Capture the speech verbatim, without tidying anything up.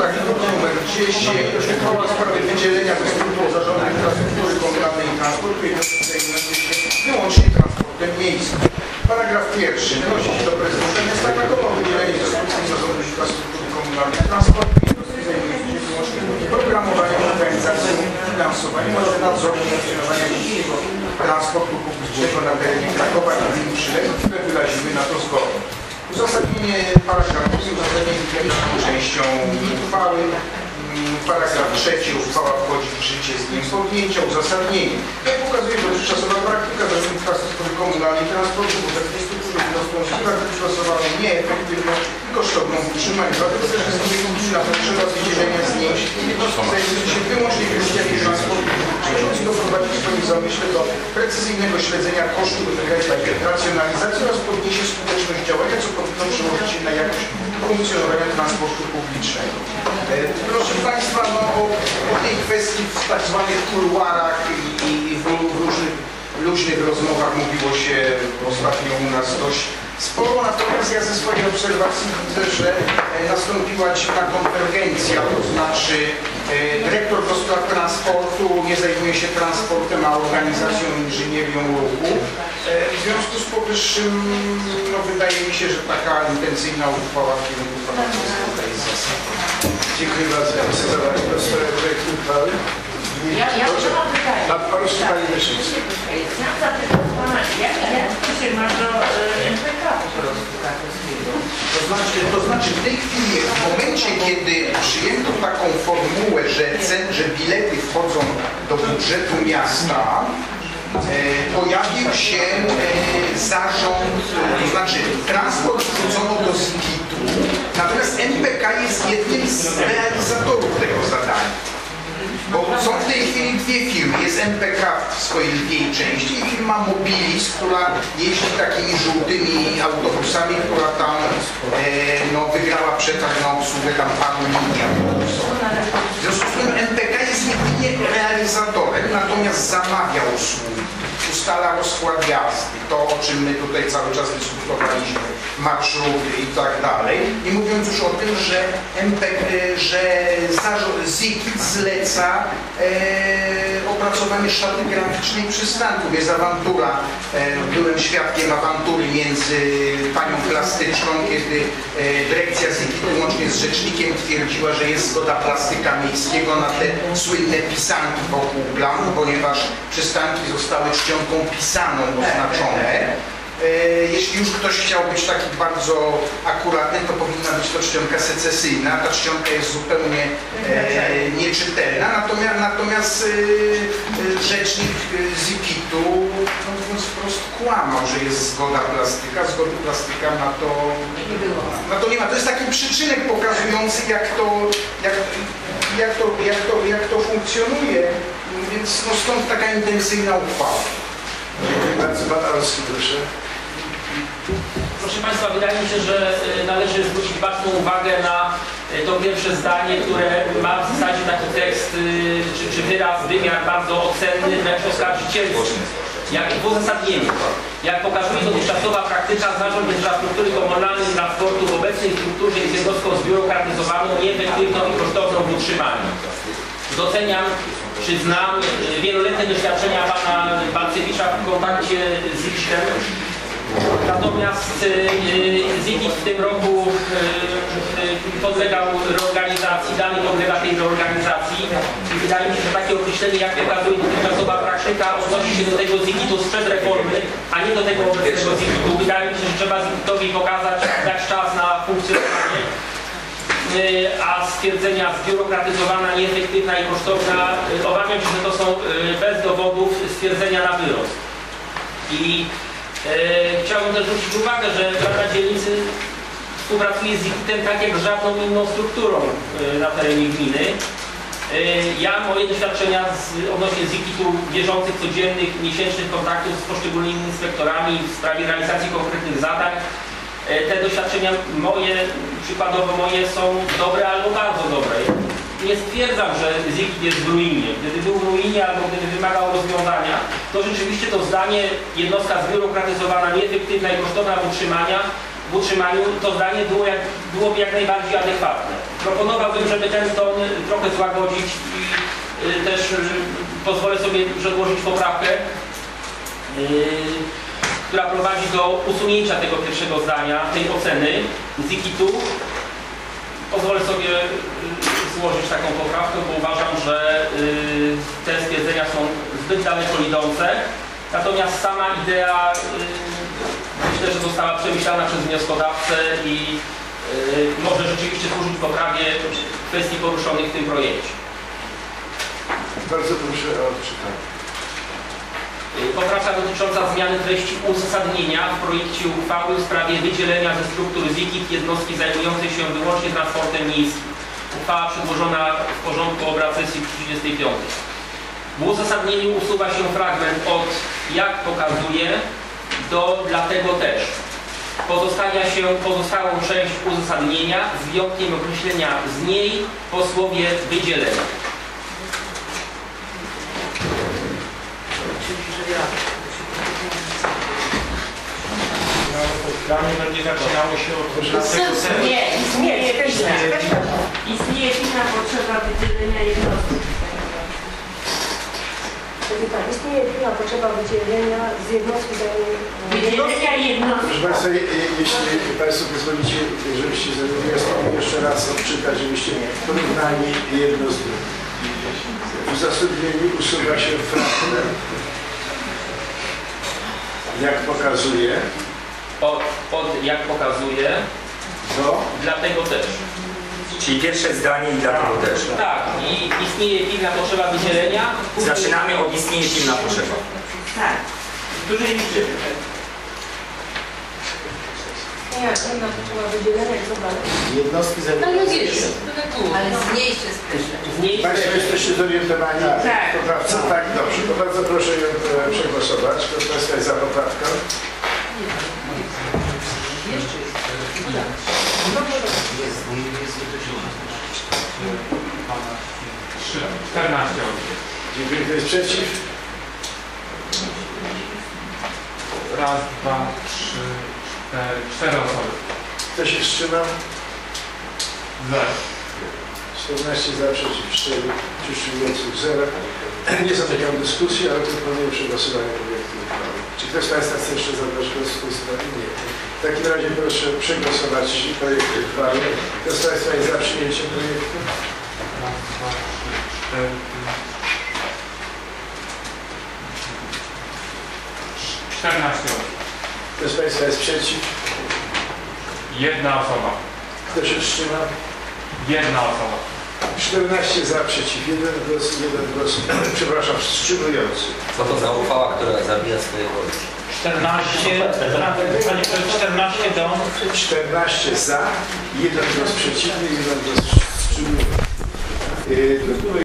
tak, numer dziesięć, uchwała w sprawie wydzielenia do Zarządu Infrastruktury Komunalnej i Transportu jednostek zajmujących się wyłącznie transportem miejskim. Paragraf pierwszy. Wynosi się do prezydenta miasta Krakowa o wydzielenie ze struktury Zarządu Infrastruktury Komunalnej i Transportu jednostek zajmujących się wyłącznie programowaniem, organizacją, finansowaniem oraz nadzorem funkcjonowania miejskiego transportu publicznego na terenie Krakowa i gmin przyległych, które wyraziły na to zgodę. Uzasadnienie paragrafu i uzasadnienie pierwszą częścią uchwały. Paragraf trzeci. Uchwała wchodzi w życie z dniem podjęcia. Uzasadnienie. Jak pokazuje dotychczasowa praktyka Zarządu Infrastruktury Komunalnej i Transportu w infrastrukturze wniosła wystosowaną nieefektywną i kosztowną w utrzymaniu. Dlatego też jest na potrzeba wydzielenia z niej jednostki zajmujących się wyłącznie kwestiami transportu publicznego i doprowadzić w swoim zamyśle do precyzyjnego śledzenia kosztów wynikających z racjonalizacji oraz podniesie skuteczność działania, co powinno przełożyć się na jakość funkcjonowania transportu publicznego. Proszę Państwa, no, o, o tej kwestii w tak zwanych kuluarach i, i w, w różnych luźnych rozmowach mówiło się ostatnio u nas dość sporo, natomiast ja ze swojej obserwacji widzę, że nastąpiła dziwna konwergencja, to znaczy dyrektor do spraw transportu nie zajmuje się transportem, a organizacją, inżynierią ruchu. W związku z powyższym no, wydaje mi się, że taka intencyjna uchwała w kierunku pana prezydenta jest zasadna. Dziękuję bardzo. Ja chcę zadać do sprawy projektu uchwały. Ja, ja mam pytanie. A proszę Pani Wyszyńska. Chciałam zapytać Pana, jak, jak to się ma do M P K po prostu krakowskiego? To znaczy, to znaczy w tej chwili, w momencie, kiedy przyjęto taką formułę, że, cen, że bilety wchodzą do budżetu miasta, e, pojawił się e, zarząd, to znaczy transport wrzucono do zikitu, natomiast M P K jest jednym z realizatorów tego zadania. Bo są w tej chwili dwie firmy. Jest M P K w swojej lwiej części i firma Mobilis, która jeździ takimi żółtymi autobusami, która tam e, no, wygrała przetarg na obsługę tam paru linii autobusowych. W związku z tym M P K jest jedynie realizatorem, natomiast zamawia usługi, ustala rozkład jazdy, to o czym my tutaj cały czas dyskutowaliśmy, marszruty i tak dalej. Nie mówiąc już o tym, że M P K, że ZIKIT zleca e, opracowanie szaty graficznej przystanków. Jest awantura, e, byłem świadkiem awantury między panią plastyczką, kiedy e, dyrekcja ZIKIT-u łącznie z rzecznikiem twierdziła, że jest zgoda plastyka miejskiego na te słynne pisanki wokół plam, ponieważ przystanki zostały czcionką pisaną oznaczone. Jeśli już ktoś chciał być taki bardzo akuratny, to powinna być to czcionka secesyjna. Ta czcionka jest zupełnie e, nieczytelna. Natomiast, natomiast e, rzecznik ZIKIT-u, no mówiąc wprost, kłamał, że jest zgoda plastyka. Zgody plastyka na to, na to nie ma. To jest taki przyczynek pokazujący, jak to, jak, jak to, jak to, jak to funkcjonuje. Więc no, stąd taka intensyjna uchwała. Dziękuję bardzo. Pan Arski, proszę. Proszę Państwa, wydaje mi się, że należy zwrócić baczną uwagę na to pierwsze zdanie, które ma w zasadzie taki tekst, czy, czy wyraz, wymiar bardzo ocenny, wręcz oskarżycielski. Jak w uzasadnieniu, jak pokazuje dotychczasowa praktyka, Zarząd Infrastruktury Komunalnej i Transportu w obecnej strukturze jest jednostką zbiurokratyzowaną, nieefektywną i kosztowną w utrzymaniu. Doceniam, przyznam, wieloletnie doświadczenia pana Balcewicza w kontakcie z ZIKIT-em. Natomiast ZIKIT w tym roku podlegał reorganizacji, dalej podlega tej reorganizacji i wydaje mi się, że takie określenie, jak pokazuje dotychczasowa praktyka, odnosi się do tego ZIKIT-u sprzed reformy, a nie do tego obecnego ZIKIT-u. Wydaje mi się, że trzeba ZIKIT-owi pokazać, dać czas na funkcjonowanie, a stwierdzenia zbiurokratyzowana, nieefektywna i kosztowna, obawiam się, że to są bez dowodów stwierdzenia na wyrost. I e, chciałbym też zwrócić uwagę, że Rada Dzielnicy współpracuje z ZIKIT-em tak jak z żadną inną strukturą e, na terenie gminy. E, ja moje doświadczenia z, odnośnie ZIKIT-u bieżących, codziennych, miesięcznych kontaktów z poszczególnymi inspektorami w sprawie realizacji konkretnych zadań, te doświadczenia moje, przykładowo moje, są dobre albo bardzo dobre. Nie stwierdzam, że ZIKIT jest w ruinie. Gdyby był w ruinie albo gdyby wymagał rozwiązania, to rzeczywiście to zdanie jednostka zbiurokratyzowana, nieefektywna i kosztowna w utrzymaniu, w utrzymaniu to zdanie było jak, byłoby jak najbardziej adekwatne. proponowałbym, żeby ten ton trochę złagodzić i y, też y, pozwolę sobie przedłożyć poprawkę, y, która prowadzi do usunięcia tego pierwszego zdania, tej oceny zikitu. Pozwolę sobie y, złożyć taką poprawkę, bo uważam, że y, te stwierdzenia są zbyt daleko idące. Natomiast sama idea y, myślę, że została przemyślana przez wnioskodawcę i y, może rzeczywiście służyć poprawie kwestii poruszonych w tym projekcie. Bardzo proszę o odczytanie. Y, Poprawka dotycząca zmiany treści uzasadnienia w projekcie uchwały w sprawie wydzielenia ze struktur zikit jednostki zajmującej się wyłącznie transportem miejskim. Uchwała przedłożona w porządku obrad sesji trzydziestej piątej. W uzasadnieniu usuwa się fragment od jak pokazuje do dlatego też. Pozostawia się pozostałą część uzasadnienia z wyjątkiem określenia z niej po słowie wydzielenia. Dla mnie będzie zaczynało się od Nie, nie, istnieje pilna. Istnieje pilna potrzeba wydzielenia jednostki. Tak, istnieje pilna potrzeba wydzielenia z jednostki Wydzielenia jednostki. Proszę Państwa, je- je- jeśli Państwo pozwolicie, żebyście zrobili jeszcze raz odczytać, żebyście porównali jedno z drugim. W uzasadnieniu usuwa się fragment, jak pokazuje, Od, od jak pokazuje do dlatego też. Czyli pierwsze zdanie i dlatego też. Tak, i istnieje pilna potrzeba wydzielenia. Zaczynamy od istnieje pilna potrzeba. Tak. Dużej liczby. Nie, pilna potrzeba wydzielenia i co dalej? jednostki No zajmujące jest, się. ale zmniejszy spryszę. Zmniejszy Państwo jesteście zorientowani Tak. w poprawce? Tak, dobrze. To bardzo proszę ją e, przegłosować. Kto z Państwa jest za poprawką? Jeszcze jest. czternaście. Dziękuję. Kto jest przeciw? Raz, dwa, trzy, cztery, cztery osoby. Kto się wstrzymał? Zero. czternaście za, przeciw cztery, wstrzymujących zero. Nie zamykam dyskusji, ale proponuję przegłosowanie projektu uchwały. Czy ktoś z Państwa chce jeszcze zabrać głos w tej sprawie? Nie. W takim razie proszę przegłosować projekt uchwały. Kto z Państwa jest za przyjęciem projektu? Raz, dwa, trzy, cztery, pięć. czternaście osób. Kto z Państwa jest przeciw? Jedna osoba. Kto się wstrzymał? Jedna osoba. czternaście za, przeciw jeden głos, jeden głos, przepraszam, wstrzymujący. Co to za uchwała, która zabija swoje woli? czternaście, panie profesorze, czternaście do... czternaście za, jeden głos przeciwny, jeden głos wstrzymujący. Yy,